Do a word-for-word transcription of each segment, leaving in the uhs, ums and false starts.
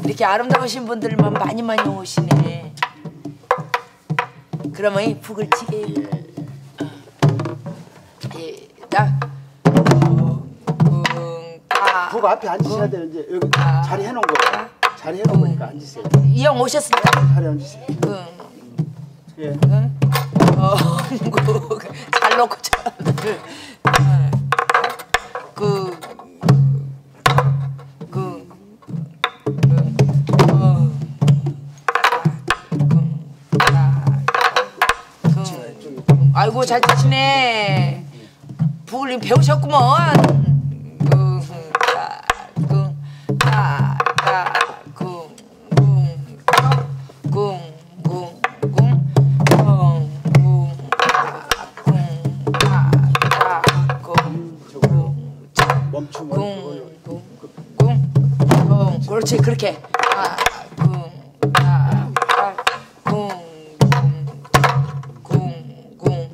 이렇게 아름다우신 분들만 많이 많이 오시네. 그러면 이 북을 치게. 어. 예, 나. 북 앞에 앉으셔야 돼요. 이제 여기 아, 자리 해놓은 거예요. 자리 해놓은 거니까 앉으세요. 이 형 오셨습니다. 자리 앉으세요. 응. 예. 응? 어, 잘 놓고 잘. 그, 그, 어, 그, 아이고 잘 치시네. 북을 배우셨구먼. 그렇지 그렇게 아, 쿵, 아, 아, 쿵, 쿵, 쿵, 쿵,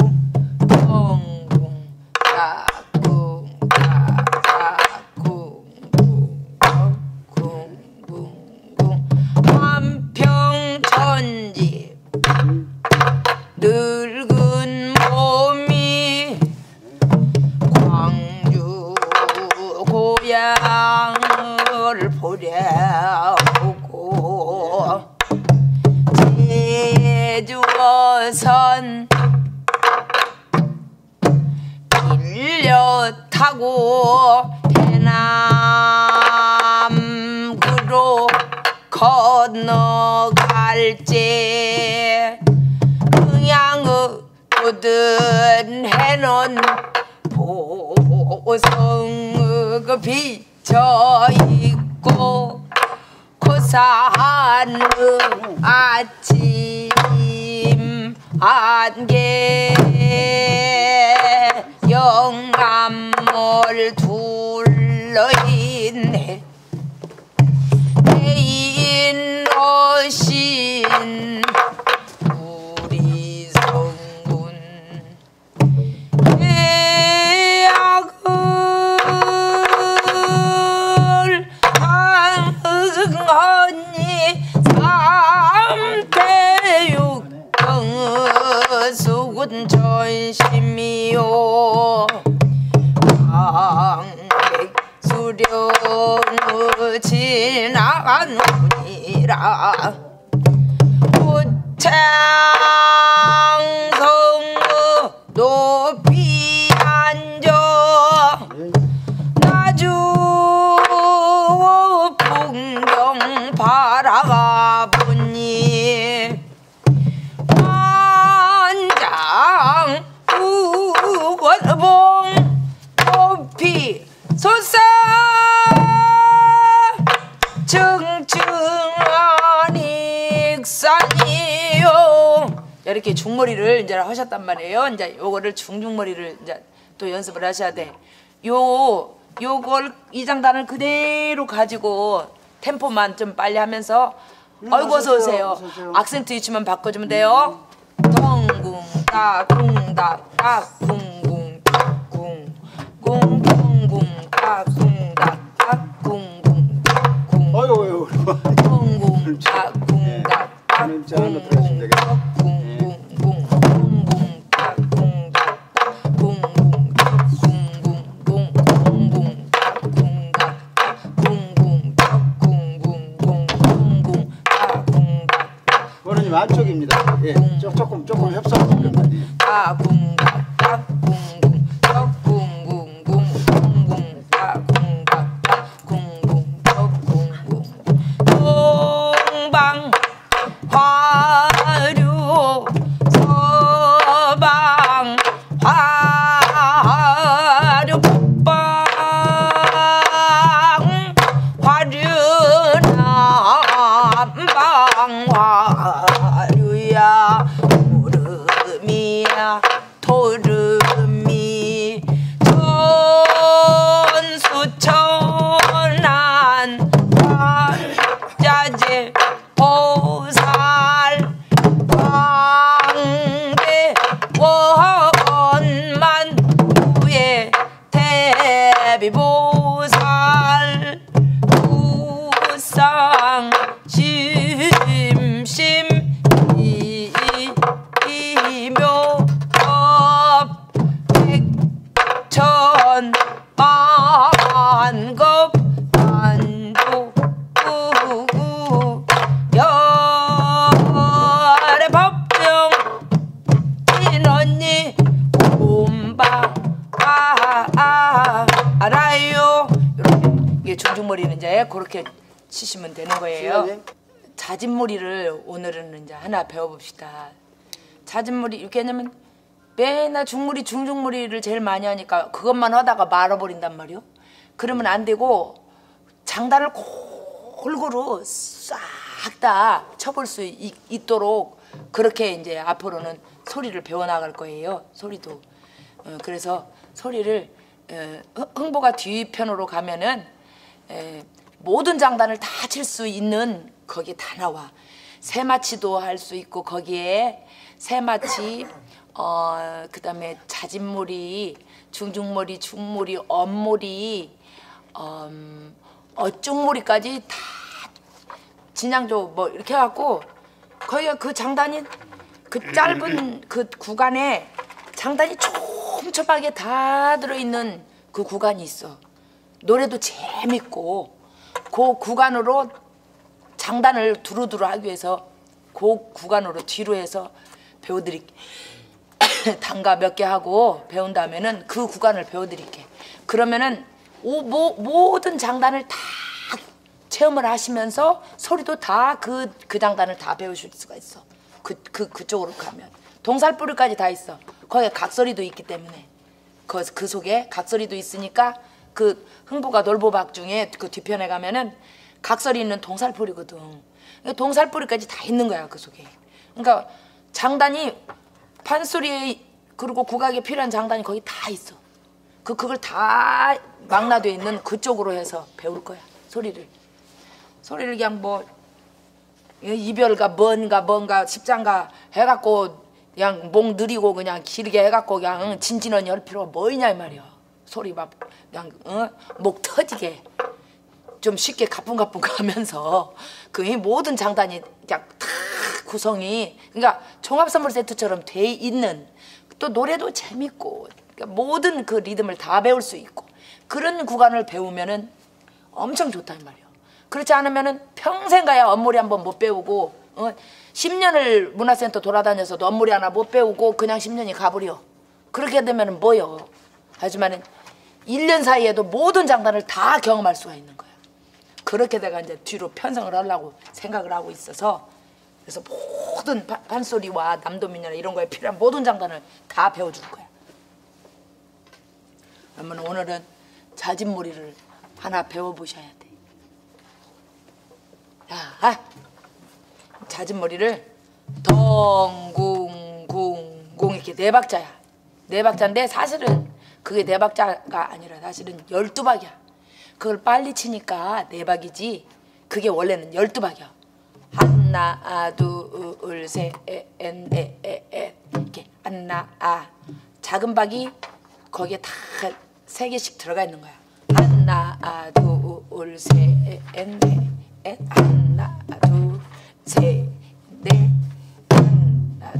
쿵, 쿵, 아, 쿵, 아, 아, 쿵, 쿵, 쿵, 쿵, 한평천지 늙은 몸이 광주 고향 보려고 제주어선 일려 타고 해남으로 건너갈지 흥양의 묻은 해는 보성의 그 비쳐있고 고사하는 아침 안개 영감을 둘러있네 대인 오신 우리 성군 예약을 당언니 삼태육경 수군 전심이요 강백수령의 지나간 분이라 고창성의 높이 앉아 나주 풍경 바라가 보니 만장 우권봉 높이 솟아 청청한 익산이요 이렇게 중머리를 이제 하셨단 말이에요. 이제 요거를 중중머리를 이제 또 연습을 하셔야 돼. 요 요걸 이 장단을 그대로 가지고 템포만 좀 빨리 하면서 음, 어이구 어서 오세요. 악센트 위치만 바꿔주면 돼요. 덩궁 따궁다 따궁궁 따궁 궁궁궁 따궁다 따궁궁 궁 어이구 덩궁 따궁다 따궁궁 안쪽입니다. 예, 조금 조금 협소하실 겁니다. 따궁궁 따궁궁 떡궁궁궁 궁궁 따궁궁 따궁궁 떡궁궁 동방 화류 서방 화류 북방 화류 남방 화류야 구름이야 도름이 천수천안 화자재 보살 광대 원만 후에 대비보살 우살 치시면 되는 거예요. 시간이? 자진몰이를 오늘은 이제 하나 배워봅시다. 자진몰이 이렇게 하냐면 맨날 중몰이 중중몰이를 제일 많이 하니까 그것만 하다가 말아버린단 말이요. 그러면 안 되고 장단을 골고루 싹 다 쳐볼 수 있, 있도록 그렇게 이제 앞으로는 소리를 배워나갈 거예요. 소리도. 어, 그래서 소리를 어, 흥보가 뒤편으로 가면은 에, 모든 장단을 다 칠 수 있는 거기 다 나와. 새마치도 할 수 있고 거기에 새마치 어, 그다음에 자진몰이, 중중몰이, 중몰이, 엄몰이, 음, 어쭉몰이까지 다 진양조 뭐 이렇게 해갖고 거기가 그 장단이 그 짧은 그 구간에 장단이 촘촘하게 다 들어있는 그 구간이 있어. 노래도 재밌고 그 구간으로 장단을 두루두루 하기 위해서 그 구간으로 뒤로 해서 배워드릴게. 단가 몇 개 하고 배운 다음에는 그 구간을 배워드릴게. 그러면은 오, 모, 모든 장단을 다 체험을 하시면서 소리도 다 그 그 장단을 다 배우실 수가 있어. 그, 그, 그쪽으로 가면 동살뿌리까지 다 있어. 거기에 각소리도 있기 때문에 그, 그 속에 각소리도 있으니까 그 흥부가 놀보박 중에 그 뒤편에 가면은 각소리 있는 동살뿌리거든. 동살뿌리까지 다 있는 거야 그 속에. 그러니까 장단이 판소리에 그리고 국악에 필요한 장단이 거기 다 있어. 그 그걸 다 망라되어 있는 그쪽으로 해서 배울 거야 소리를. 소리를 그냥 뭐 이별가 뭔가 뭔가 십장가 해갖고 그냥 목 느리고 그냥 길게 해갖고 그냥 진진언이 할 필요가 뭐 있냐 이 말이야. 소리 막 그냥 어? 목 터지게 좀 쉽게 가뿐가뿐 가면서 그 모든 장단이 그냥 다 구성이 그러니까 종합선물 세트처럼 돼 있는 또 노래도 재밌고 그러니까 모든 그 리듬을 다 배울 수 있고 그런 구간을 배우면은 엄청 좋다 이 말이야. 그렇지 않으면은 평생 가야 엄몰이 한번 못 배우고 어? 십 년을 문화센터 돌아다녀서도 엄몰이 하나 못 배우고 그냥 십 년이 가버려. 그렇게 되면은 뭐요? 하지만은 일 년 사이에도 모든 장단을 다 경험할 수가 있는 거야. 그렇게 내가 이제 뒤로 편성을 하려고 생각을 하고 있어서 그래서 모든 바, 판소리와 남도민요나 이런 거에 필요한 모든 장단을 다 배워줄 거야. 그러면 오늘은 자진몰이를 하나 배워보셔야 돼. 자, 자진몰이를 덩궁궁궁 이렇게 네 박자야. 네 박자인데 사실은 그게 네 박자가 아니라 사실은 열두 박이야. 그걸 빨리 치니까 네 박이지 그게 원래는 열두 박이야. 하나 둘셋넷넷 이렇게 하나 아 작은 박이 거기에 다 세 개씩 들어가 있는 거야. 하나 둘셋넷넷 하나 둘셋넷 하나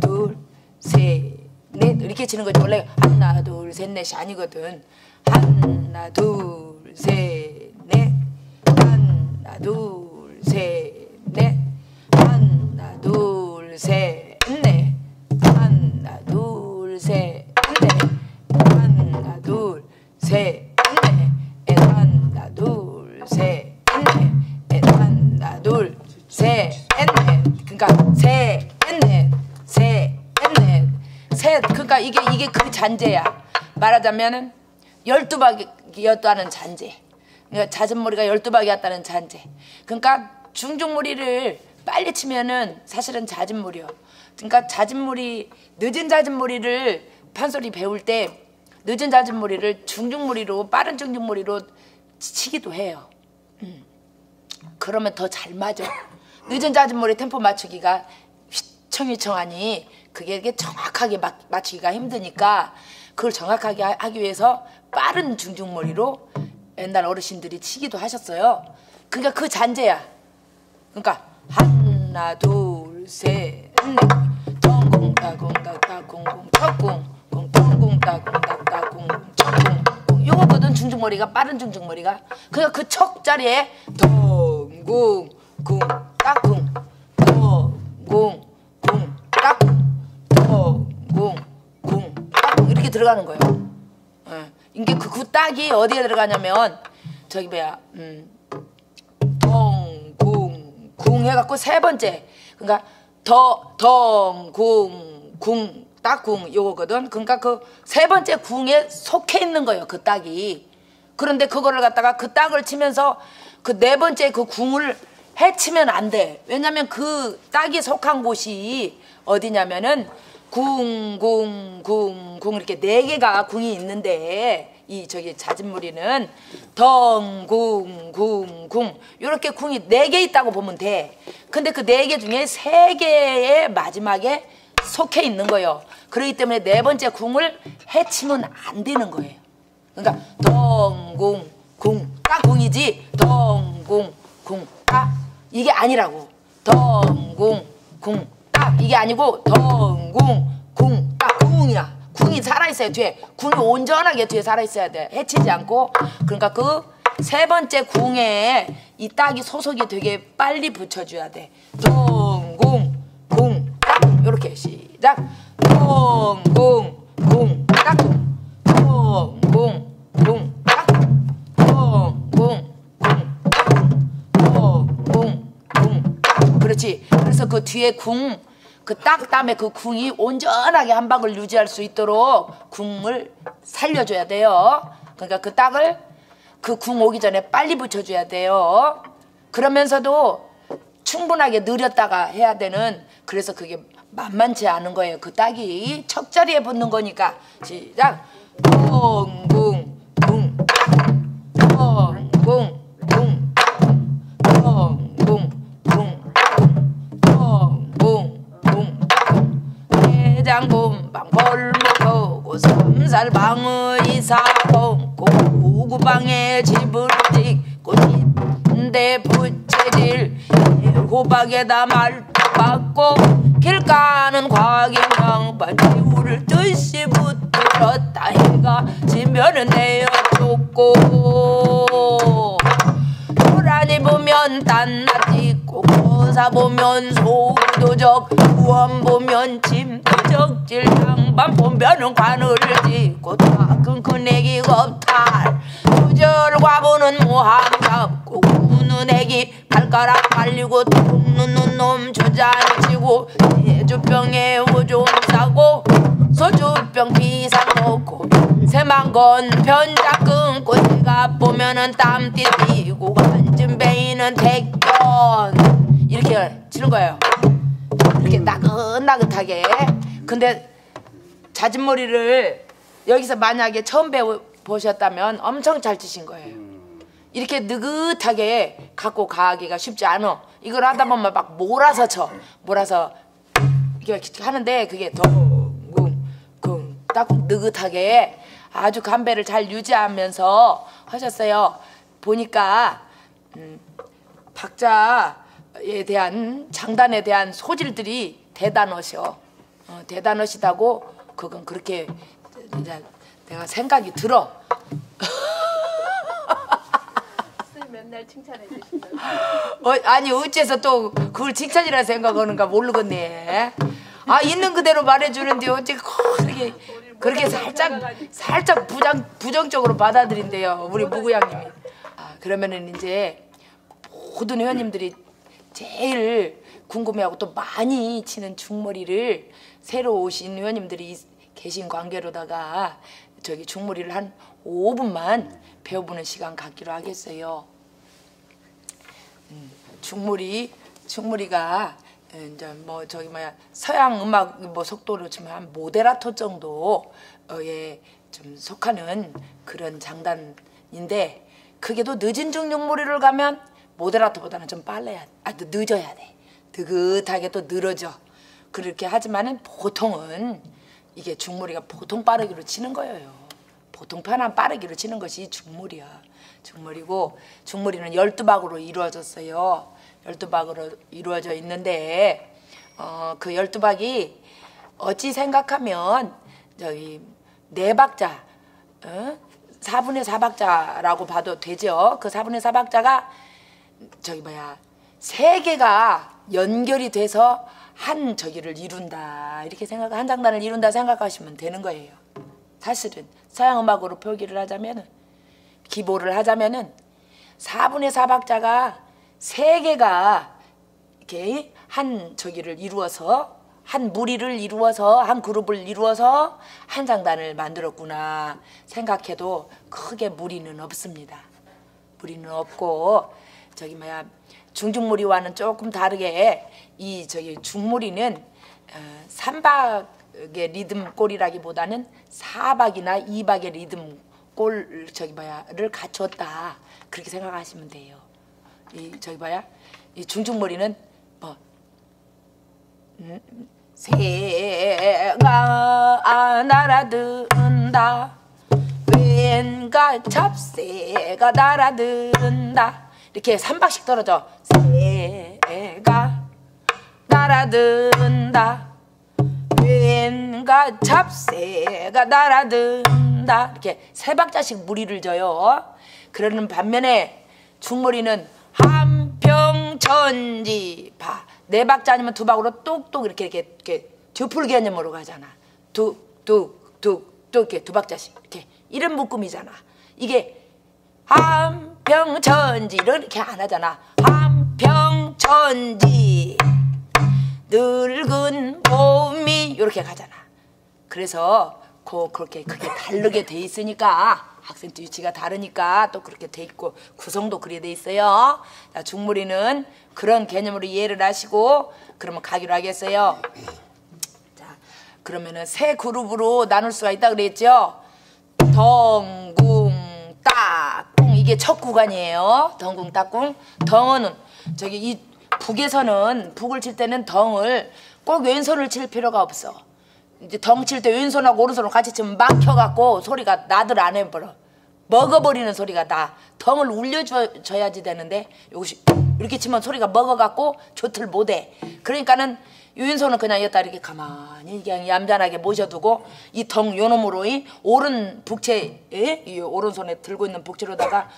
둘셋넷 이렇게 치는 거지. 원래 하나 둘셋넷이 아니거든. 하나 둘셋넷 하나 둘셋넷 하나 둘셋넷 하나 둘셋넷 하나 둘셋넷 하나 둘셋넷 하나 둘셋넷 그러니까 셋넷 셋넷 셋 그러니까 이게 이게 그 잔재야. 말하자면은 열두 박이었다는 잔재. 그러니까 자진몰이가 열두 박이었다는 잔재. 그러니까 중중몰이를 빨리 치면은 사실은 자진몰이요. 그러니까 자진몰이 늦은 자진몰이를 판소리 배울 때 늦은 자진몰이를 중중몰이로 빠른 중중몰이로 치기도 해요. 음. 그러면 더 잘 맞아. 늦은 자진몰이 템포 맞추기가 휘청휘청하니 그게 이게 정확하게 막, 맞추기가 힘드니까 그걸 정확하게 하, 하기 위해서 빠른 중중몰이로 옛날 어르신들이 치기도 하셨어요. 그러니까 그 잔재야. 그러니까 하나 둘셋넷 덩궁따궁따따궁궁 척궁 쿵쿵따궁따따궁궁 척궁 요거거든. 중중머리가 빠른 중중머리가. 그러니까 그 척 자리에 덩궁 궁 따궁 덩궁 궁 따궁 덩궁 궁 따궁 이렇게 들어가는 거예요. 예. 이게 그, 그 딱이 어디에 들어가냐면 저기 뭐야 음 덩 궁 해갖고 세 번째 그러니까 더, 덩, 궁, 궁, 딱궁 요거거든. 그러니까 그 세 번째 궁에 속해 있는 거예요. 그 딱이. 그런데 그거를 갖다가 그 딱을 치면서 그 네 번째 그 궁을 해치면 안 돼. 왜냐면 그 딱이 속한 곳이 어디냐면은 궁, 궁, 궁, 궁 이렇게 네 개가 궁이 있는데 이 저기 자진무리는 덩, 궁, 궁, 궁 이렇게 궁이 네 개 있다고 보면 돼. 근데 그 네 개 중에 세 개의 마지막에 속해 있는 거예요. 그렇기 때문에 네 번째 궁을 해치면 안 되는 거예요. 그러니까 덩, 궁, 궁, 딱 궁이지 덩, 궁, 궁, 딱 이게 아니라고. 덩, 궁, 궁, 딱 이게 아니고 덩, 궁, 궁, 딱 궁이야. 궁이 살아있어야 뒤에 궁이 온전하게 뒤에 살아있어야 돼. 해치지 않고. 그러니까 그 세 번째 궁에 이 딱이 소속이 되게 빨리 붙여줘야 돼. 덩, 궁, 궁, 딱 이렇게 시작. 덩, 궁, 궁, 딱 덩, 궁, 궁, 딱 덩, 궁, 궁, 덩, 궁, 궁, 딱 그렇지. 그래서 그 뒤에 궁 그 딱 다음에 그 궁이 온전하게 한 방을 유지할 수 있도록 궁을 살려줘야 돼요. 그러니까 그 딱을 그 궁 오기 전에 빨리 붙여줘야 돼요. 그러면서도 충분하게 느렸다가 해야 되는 그래서 그게 만만치 않은 거예요. 그 딱이 척자리에 붙는 거니까 시작. 궁, 궁, 궁, 궁, 궁, 궁, 궁, 궁, 궁, 궁, 해장금 방골목하고 삼살방의 사공 고구방에 집을 짓고 집인데 부채질 호박에다 말도 받고 길가는 과기양반 지우를 뜻이 붙들었다 해가 지면은 내어 쫓고 고라니 보면 딴나 찍고 거사 보면 소도적 우원 보면 짐도적질 양반 보면은 관을 찍고 작은 큰 애기 겁탈 두절과 보는 모함 잡고 우는 애기 발가락 말리고 똥누는 놈 주자치고 해주병에 오줌 싸고 소주병 비상 놓고 새만 건 편자 끊고 새가 보면은 땀띠 띠고 간진 베이는 택견 이렇게 치는 거예요. 이렇게 나긋나긋하게. 근데 자진머리를 여기서 만약에 처음 배워보셨다면 엄청 잘 치신 거예요. 이렇게 느긋하게 갖고 가기가 쉽지 않아. 이걸 하다 보면 막 몰아서 쳐. 몰아서 이렇게 하는데 그게 덩궁궁 딱 느긋하게 아주 간배를 잘 유지하면서 하셨어요. 보니까 음, 박자에 대한 장단에 대한 소질들이 대단하셔. 어, 대단하시다고 그건 그렇게 이제 내가 생각이 들어. 맨날 칭찬해 주신다. 어, 아니 어째서 또 그걸 칭찬이라 생각하는가 모르겠네. 아 있는 그대로 말해주는데 어째 그렇게 그렇게 살짝 살짝 부정 부정적으로 받아들인대요 우리 무구양님이. 아, 그러면은 이제 모든 회원님들이 제일 궁금해하고 또 많이 치는 중머리를 새로 오신 회원님들이 계신 관계로다가 저기 중머리를 한 오 분만 배워보는 시간 갖기로 하겠어요. 음, 중머리 중머리가 이제 뭐 저기 뭐야 서양 음악 뭐 속도로 치면 한 모데라토 정도에 좀 속하는 그런 장단인데 그게 또 늦은 중중머리를 가면 모데라토보다는 좀 빨라야 아 늦어야 돼. 느긋하게 또 늘어져. 그렇게 하지만은 보통은 이게 중머리가 보통 빠르기로 치는 거예요. 보통 편한 빠르기로 치는 것이 중머리야. 중머리고 중머리는 열두 박으로 이루어졌어요. 열두 박으로 이루어져 있는데 어, 그 열두 박이 어찌 생각하면 저기 네 박자 어? 사분의 사 박자라고 봐도 되죠. 그 사분의 사 박자가 저기 뭐야 세 개가 연결이 돼서 한 저기를 이룬다 이렇게 생각 한 장단을 이룬다 생각하시면 되는 거예요. 사실은 서양 음악으로 표기를 하자면은 기보를 하자면은 사분의 사 박자가 세 개가 이렇게 한 저기를 이루어서 한 무리를 이루어서 한 그룹을 이루어서 한 장단을 만들었구나 생각해도 크게 무리는 없습니다. 무리는 없고 저기 뭐야 중중무리와는 조금 다르게 이 저기 중무리는 어, 삼박의 리듬 꼴이라기보다는 사박이나 이박의 리듬 꼴 저기 뭐야를 갖췄다 그렇게 생각하시면 돼요. 이 저기 뭐야 이 중중무리는 뭐 음, 새가 날아든다 왠가 잡새가 날아든다 이렇게 삼박씩 떨어져 새가 날아든다 왠가 잡새가 날아든다 이렇게 세 박자씩 무리를 져요. 그러는 반면에 중무리는 한평천지파 네 박자 아니면 두 박으로 똑똑 이렇게 이렇게 이렇게 뒤풀 개념으로 가잖아. 뚝뚝뚝뚝 이렇게 두 박자씩 이렇게 이런 묶음이잖아. 이게 한평천지 이렇게 안 하잖아. 한평천지 늙은 봄이 이렇게 가잖아. 그래서 그 그렇게 그게 다르게 돼 있으니까 학생도 위치가 다르니까 또 그렇게 돼 있고 구성도 그렇게 돼 있어요. 자, 중무리는 그런 개념으로 이해를 하시고 그러면 가기로 하겠어요. 자, 그러면은 세 그룹으로 나눌 수가 있다 그랬죠. 덩궁 딱궁 이게 첫 구간이에요. 덩궁 딱궁. 덩은 저기 이 북에서는 북을 칠 때는 덩을 꼭 왼손을 칠 필요가 없어. 이제 덩 칠 때 왼손하고 오른손을 같이 치면 막혀갖고 소리가 나들 안 해버려. 먹어버리는 소리가 나. 덩을 울려줘야지 되는데 요것이 이렇게 치면 소리가 먹어갖고 조틀 못해. 그러니까는 왼손은 그냥 여기다 이렇게 가만히 그냥 얌전하게 모셔두고 이 덩 요놈으로 이 오른 북채 이 오른손에 들고 있는 북채로다가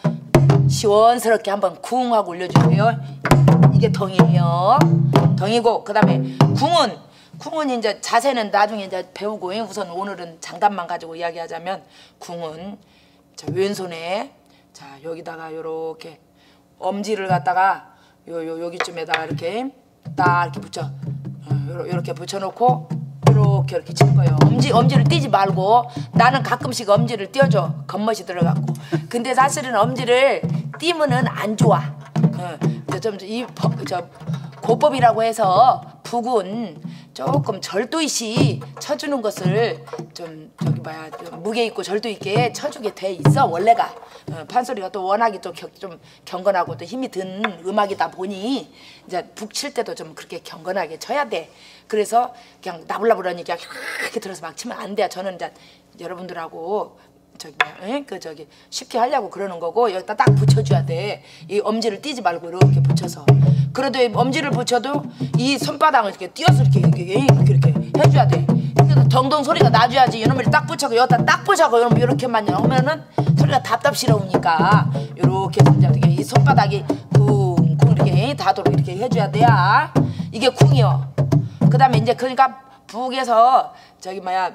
시원스럽게 한번 쿵 하고 울려주세요. 이게 덩이에요. 덩이고 그 다음에 궁은 궁은 이제 자세는 나중에 이제 배우고 우선 오늘은 장단만 가지고 이야기하자면 궁은 자 왼손에 자 여기다가 요렇게 엄지를 갖다가 요, 요 여기쯤에다가 이렇게 딱 이렇게 붙여 요, 요렇게 붙여놓고 요렇게 이렇게 칠 거예요. 엄지 엄지를 띄지 말고 나는 가끔씩 엄지를 띄워줘 겉멋이 들어갖고 근데 사실은 엄지를 띄면은 안 좋아. 어, 좀이 저 고법이라고 해서 북은 조금 절도 있이 쳐주는 것을 좀 저기 뭐야 좀 무게 있고 절도 있게 쳐주게 돼 있어 원래가. 어, 판소리가 또 워낙에 또 좀 경건하고 또 힘이 든 음악이다 보니 이제 북 칠 때도 좀 그렇게 경건하게 쳐야 돼. 그래서 그냥 나불나불하니까 이렇게 들어서 막 치면 안 돼. 저는 이제 여러분들하고 저기 에? 그 저기 쉽게 하려고 그러는 거고 여기다 딱 붙여줘야 돼. 이 엄지를 띄지 말고 이렇게 붙여서. 그래도 이 엄지를 붙여도 이 손바닥을 이렇게 띄어서 이렇게 이렇게 이렇게, 이렇게 해줘야 돼. 이렇게 덩덩 소리가 나줘야지. 이놈을 딱 붙여고 여기다 딱 붙여고 이놈 이렇게만 하면은 소리가 답답스러우니까 이렇게 이렇게 이 손바닥이 쿵쿵 이렇게 닿도록 이렇게 해줘야 돼요. 이게 쿵이요. 그다음에 이제 그러니까 북에서 저기 뭐야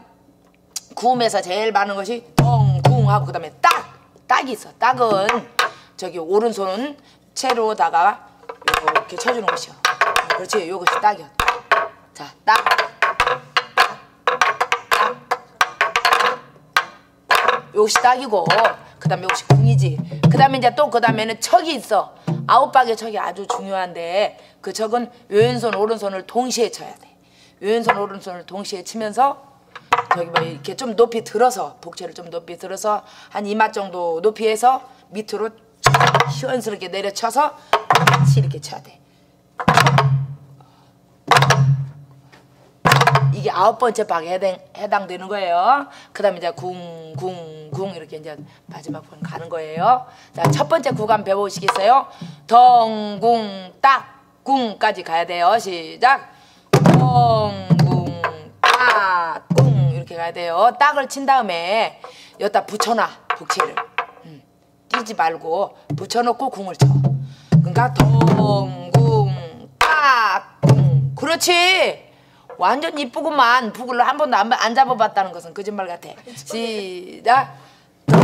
구음에서 제일 많은 것이 덩궁 하고 그다음에 딱 딱이 있어. 딱은 저기 오른손은 채로다가 이렇게 쳐주는 것이요. 그렇지, 요것이 딱이요. 자, 딱, 딱, 요것이 딱이고, 그다음에 요것이 궁이지. 그다음에 이제 또 그다음에는 척이 있어. 아홉 박의 척이 아주 중요한데 그 척은 왼손 오른손을 동시에 쳐야 돼. 왼손 오른손을 동시에 치면서 저기 뭐 이렇게 좀 높이 들어서 복채를 좀 높이 들어서 한 이마 정도 높이에서 밑으로 시원스럽게 내려쳐서 같이 이렇게 쳐야 돼. 이게 아홉 번째 박에 해당, 해당되는 거예요. 그 다음에 이제 궁, 궁, 궁 이렇게 이제 마지막 번 가는 거예요. 자, 첫 번째 구간 배워보시겠어요? 덩, 궁, 딱, 궁까지 가야 돼요. 시작. 덩, 궁, 딱, 궁 이렇게 가야 돼요. 딱을 친 다음에 여기다 붙여놔, 복채를. 음, 띄지 말고 붙여놓고 궁을 쳐. 그러니까 덩, 궁, 딱, 궁. 그렇지. 완전 이쁘구만. 북을 한 번도 안, 안 잡아봤다는 것은 거짓말 같아. 시작.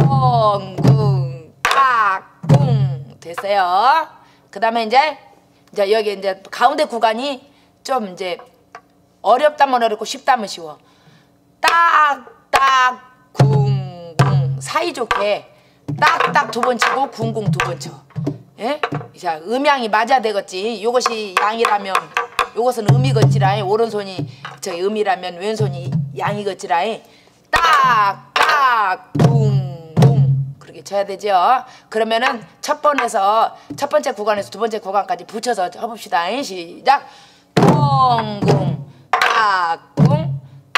덩, 궁, 딱, 궁. 됐어요. 그 다음에 이제 이제 여기 이제 가운데 구간이 좀 이제 어렵다면 어렵고 쉽다면 쉬워. 딱딱 쿵쿵 사이좋게 딱딱 두 번 치고 쿵쿵 두 번 쳐. 예? 자, 음양이 맞아야 되겠지. 이것이 양이라면 요것은 음이겠지라. 오른손이 저 음이라면 왼손이 양이겠지라. 딱딱 쿵쿵 그렇게 쳐야 되죠. 그러면은 첫 번에서 첫 번째 구간에서 두 번째 구간까지 붙여서 해봅시다. 시작. 쿵쿵 딱쿵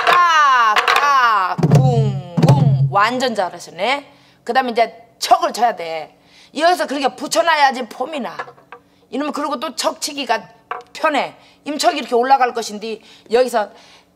딱딱 쿵쿵 완전 잘하시네. 그 다음에 이제 척을 쳐야 돼. 여기서 그렇게 붙여놔야지 폼이 나. 이러면 그리고 또 척치기가 편해. 임척이 이렇게 올라갈 것인데 여기서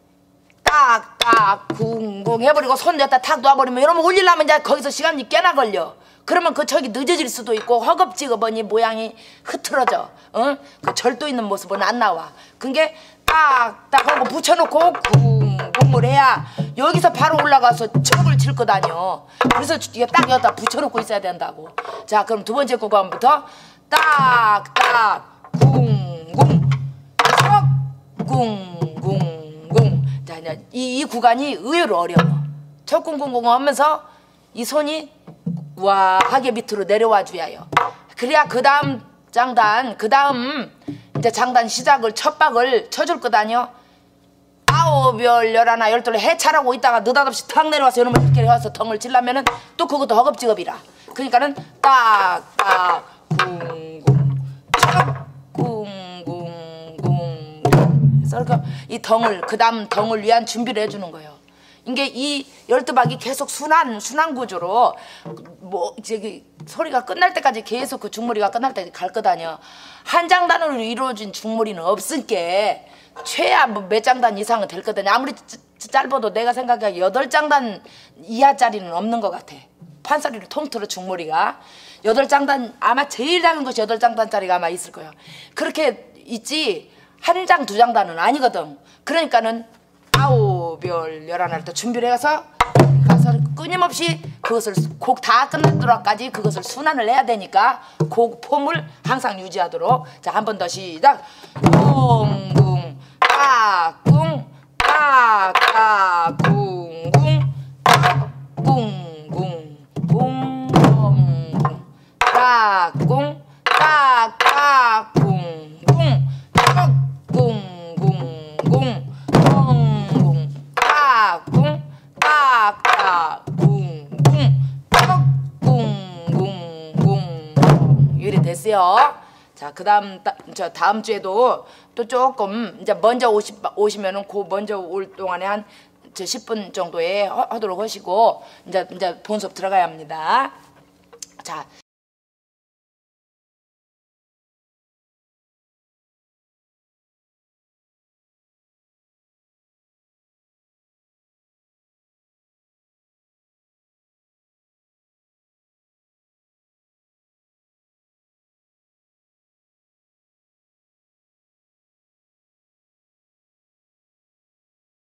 딱딱 쿵쿵 해버리고 손 여기다 탁 놔버리면 이러면 올리려면 이제 거기서 시간이 꽤나 걸려. 그러면 그 척이 늦어질 수도 있고 허겁지겁하니 모양이 흐트러져. 어? 그 절도 있는 모습은 안 나와. 그게 딱딱 하고 붙여놓고 쿵쿵을 해야 여기서 바로 올라가서 척을 칠 거다녀. 그래서 이게 딱 여기다 붙여놓고 있어야 된다고. 자, 그럼 두 번째 구간부터 딱딱 쿵쿵 척 쿵쿵쿵. 자, 이제 이, 이 구간이 의외로 어려워. 척 쿵쿵쿵 하면서 이 손이 우아하게 밑으로 내려와 줘야 해요. 그래야 그 다음 장단, 그 다음 이제 장단 시작을 첫 박을 쳐줄 거다녀. 아홉, 열, 열하나, 열둘 해찰하고 있다가 느닷없이 탁 내려와서 이러면 이렇게 해서 덩을 치려면은 또 그것도 허겁지겁이라. 그러니까는 딱딱 쿵쿵 척 쿵쿵쿵. 그래서 이 덩을 그 다음 덩을 위한 준비를 해주는 거예요. 이게 이 열두 박이 계속 순환 순환 구조로 뭐 저기 소리가 끝날 때까지 계속 그 중머리가 끝날 때까지 갈 거다녀. 한 장단으로 이루어진 중머리는 없으니까 최하 뭐 몇 장단 이상은 될 거다녀. 아무리 짧아도 내가 생각하기에 여덟 장단 이하짜리는 없는 것 같아. 판소리를 통틀어 중머리가 여덟 장단 아마 제일 작은 것이 여덟 장단짜리가 아마 있을 거예요. 그렇게 있지 한 장 두 장단은 아니거든. 그러니까는 아홉, 열, 열하나 할 때 준비를 해서 가서 끊임없이 그것을 곡 다 끝나도록까지 그것을 순환을 해야 되니까 곡 폼을 항상 유지하도록. 자, 한 번 더 시작. 쿵쿵 딱쿵 딱딱 쿵쿵 쿵쿵 쿵쿵 딱쿵 딱딱 쿵쿵 쿵쿵쿵 쿵쿵 딱딱 쿵쿵 쿵쿵쿵 이래 됐어요. 자, 그 다음 저 다음 주에도 또 조금 이제 먼저 오시, 오시면은 그 먼저 올 동안에 한 저 십 분 정도에 하, 하도록 하시고 이제 이제 본수업 들어가야 합니다. 자.